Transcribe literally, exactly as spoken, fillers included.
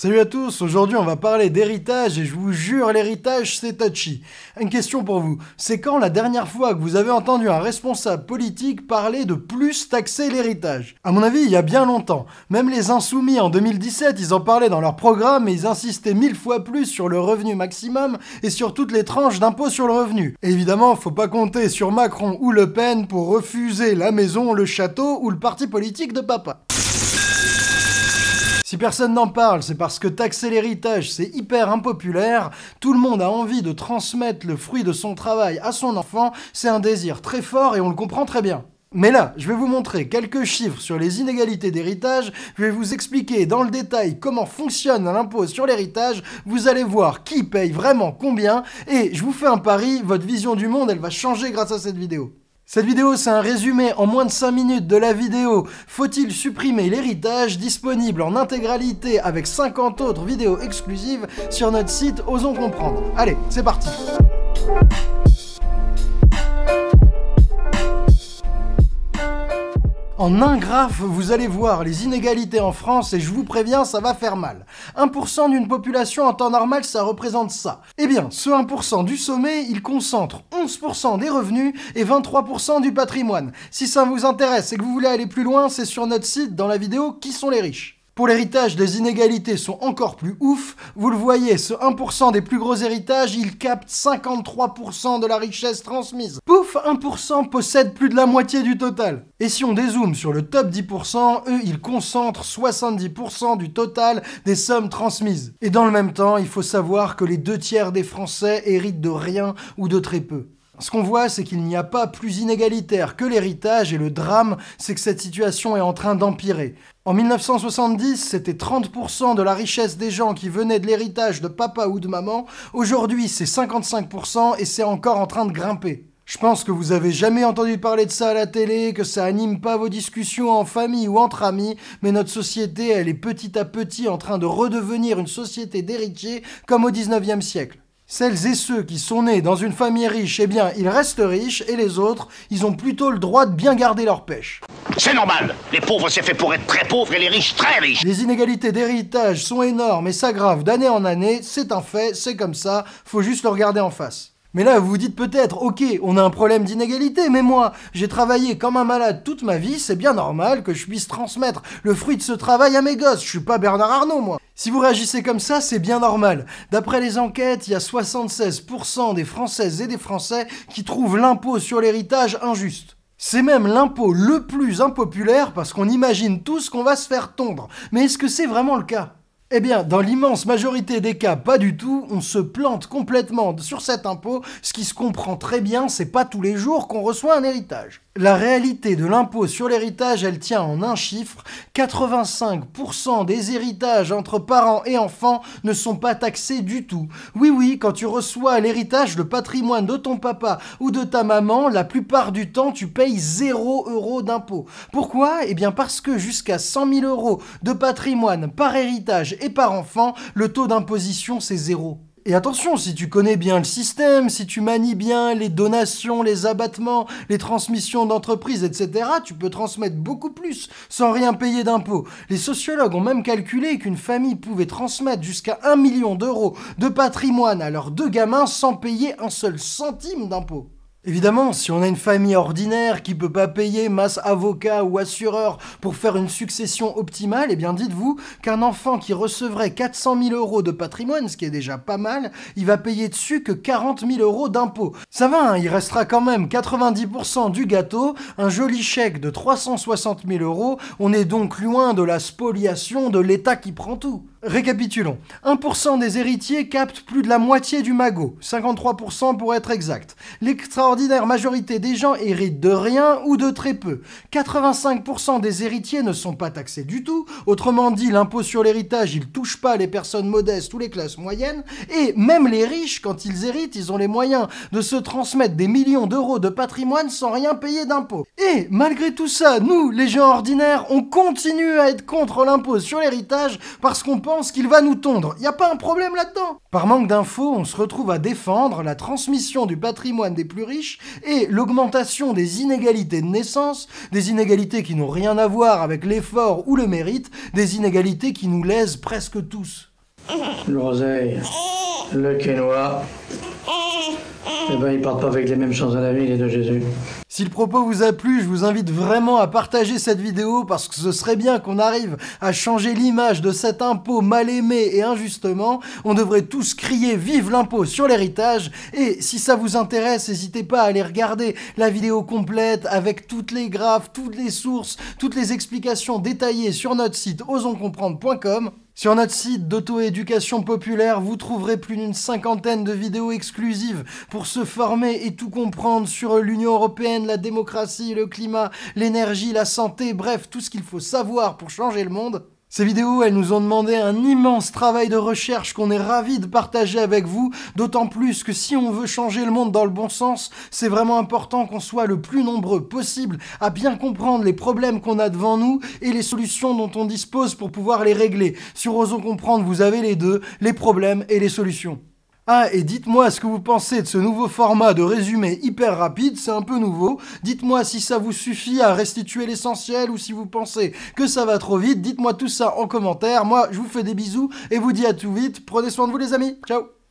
Salut à tous, aujourd'hui on va parler d'héritage et je vous jure l'héritage c'est touchy. Une question pour vous, c'est quand la dernière fois que vous avez entendu un responsable politique parler de plus taxer l'héritage? À mon avis il y a bien longtemps, même les Insoumis en deux mille dix-sept ils en parlaient dans leur programme et ils insistaient mille fois plus sur le revenu maximum et sur toutes les tranches d'impôt sur le revenu. Et évidemment faut pas compter sur Macron ou Le Pen pour refuser la maison, le château ou le parti politique de papa. Si personne n'en parle, c'est parce que taxer l'héritage, c'est hyper impopulaire, tout le monde a envie de transmettre le fruit de son travail à son enfant, c'est un désir très fort et on le comprend très bien. Mais là, je vais vous montrer quelques chiffres sur les inégalités d'héritage, je vais vous expliquer dans le détail comment fonctionne l'impôt sur l'héritage, vous allez voir qui paye vraiment combien, et je vous fais un pari, votre vision du monde, elle va changer grâce à cette vidéo. Cette vidéo, c'est un résumé en moins de cinq minutes de la vidéo « Faut-il supprimer l'héritage ?» disponible en intégralité avec cinquante autres vidéos exclusives sur notre site Osons Comprendre. Allez, c'est parti. En un graphe, vous allez voir les inégalités en France et je vous préviens, ça va faire mal. un pour cent d'une population en temps normal, ça représente ça. Eh bien, ce un pour cent du sommet, il concentre onze pour cent des revenus et vingt-trois pour cent du patrimoine. Si ça vous intéresse et que vous voulez aller plus loin, c'est sur notre site dans la vidéo « Qui sont les riches ?» Pour l'héritage, les inégalités sont encore plus ouf. Vous le voyez, ce un pour cent des plus gros héritages, il capte cinquante-trois pour cent de la richesse transmise. Pouf, un pour cent possède plus de la moitié du total. Et si on dézoome sur le top dix pour cent, eux, ils concentrent soixante-dix pour cent du total des sommes transmises. Et dans le même temps, il faut savoir que les deux tiers des Français héritent de rien ou de très peu. Ce qu'on voit, c'est qu'il n'y a pas plus inégalitaire que l'héritage et le drame, c'est que cette situation est en train d'empirer. En mille neuf cent soixante-dix, c'était trente pour cent de la richesse des gens qui venaient de l'héritage de papa ou de maman. Aujourd'hui, c'est cinquante-cinq pour cent et c'est encore en train de grimper. Je pense que vous avez jamais entendu parler de ça à la télé, que ça anime pas vos discussions en famille ou entre amis, mais notre société, elle est petit à petit en train de redevenir une société d'héritiers comme au dix-neuvième siècle. Celles et ceux qui sont nés dans une famille riche, eh bien, ils restent riches, et les autres, ils ont plutôt le droit de bien garder leur pêche. C'est normal. Les pauvres, c'est fait pour être très pauvres et les riches, très riches. Les inégalités d'héritage sont énormes et s'aggravent d'année en année, c'est un fait, c'est comme ça, faut juste le regarder en face. Mais là, vous vous dites peut-être, ok, on a un problème d'inégalité, mais moi, j'ai travaillé comme un malade toute ma vie, c'est bien normal que je puisse transmettre le fruit de ce travail à mes gosses, je suis pas Bernard Arnault, moi. Si vous réagissez comme ça, c'est bien normal. D'après les enquêtes, il y a soixante-seize pour cent des Françaises et des Français qui trouvent l'impôt sur l'héritage injuste. C'est même l'impôt le plus impopulaire parce qu'on imagine tous qu'on va se faire tondre. Mais est-ce que c'est vraiment le cas ? Eh bien, dans l'immense majorité des cas, pas du tout, on se plante complètement sur cet impôt, ce qui se comprend très bien, c'est pas tous les jours qu'on reçoit un héritage. La réalité de l'impôt sur l'héritage, elle tient en un chiffre, quatre-vingt-cinq pour cent des héritages entre parents et enfants ne sont pas taxés du tout. Oui oui, quand tu reçois l'héritage, le patrimoine de ton papa ou de ta maman, la plupart du temps, tu payes zéro euro d'impôt. Pourquoi ? Eh bien parce que jusqu'à cent mille euros de patrimoine par héritage et par enfant, le taux d'imposition c'est zéro. Et attention, si tu connais bien le système, si tu manies bien les donations, les abattements, les transmissions d'entreprises, et cetera, tu peux transmettre beaucoup plus sans rien payer d'impôts. Les sociologues ont même calculé qu'une famille pouvait transmettre jusqu'à un million d'euros de patrimoine à leurs deux gamins sans payer un seul centime d'impôt. Évidemment, si on a une famille ordinaire qui peut pas payer masse avocat ou assureur pour faire une succession optimale, eh bien dites-vous qu'un enfant qui recevrait quatre cent mille euros de patrimoine, ce qui est déjà pas mal, il va payer dessus que quarante mille euros d'impôts. Ça va, hein, il restera quand même quatre-vingt-dix pour cent du gâteau, un joli chèque de trois cent soixante mille euros, on est donc loin de la spoliation de l'État qui prend tout. Récapitulons. un pour cent des héritiers captent plus de la moitié du magot, cinquante-trois pour cent pour être exact. L'extraordinaire majorité des gens héritent de rien ou de très peu. quatre-vingt-cinq pour cent des héritiers ne sont pas taxés du tout, autrement dit l'impôt sur l'héritage il touche pas les personnes modestes ou les classes moyennes, et même les riches, quand ils héritent, ils ont les moyens de se transmettre des millions d'euros de patrimoine sans rien payer d'impôt. Et malgré tout ça, nous, les gens ordinaires, on continue à être contre l'impôt sur l'héritage parce qu'on pense qu'il va nous tondre. Y a pas un problème là-dedans? Par manque d'infos, on se retrouve à défendre la transmission du patrimoine des plus riches et l'augmentation des inégalités de naissance, des inégalités qui n'ont rien à voir avec l'effort ou le mérite, des inégalités qui nous lèsent presque tous. L'oseille, le quinoa, eh ben ils partent pas avec les mêmes chances dans la vie, les deux Jésus. Si le propos vous a plu, je vous invite vraiment à partager cette vidéo parce que ce serait bien qu'on arrive à changer l'image de cet impôt mal aimé et injustement. On devrait tous crier vive l'impôt sur l'héritage. Et si ça vous intéresse, n'hésitez pas à aller regarder la vidéo complète avec toutes les graphes, toutes les sources, toutes les explications détaillées sur notre site osons comprendre point com. Sur notre site d'auto-éducation populaire, vous trouverez plus d'une cinquantaine de vidéos exclusives pour se former et tout comprendre sur l'Union européenne, la démocratie, le climat, l'énergie, la santé, bref, tout ce qu'il faut savoir pour changer le monde. Ces vidéos, elles nous ont demandé un immense travail de recherche qu'on est ravis de partager avec vous, d'autant plus que si on veut changer le monde dans le bon sens, c'est vraiment important qu'on soit le plus nombreux possible à bien comprendre les problèmes qu'on a devant nous et les solutions dont on dispose pour pouvoir les régler. Sur Osons Comprendre, vous avez les deux, les problèmes et les solutions. Ah, et dites-moi ce que vous pensez de ce nouveau format de résumé hyper rapide, c'est un peu nouveau. Dites-moi si ça vous suffit à restituer l'essentiel ou si vous pensez que ça va trop vite. Dites-moi tout ça en commentaire. Moi, je vous fais des bisous et vous dis à tout vite. Prenez soin de vous les amis. Ciao!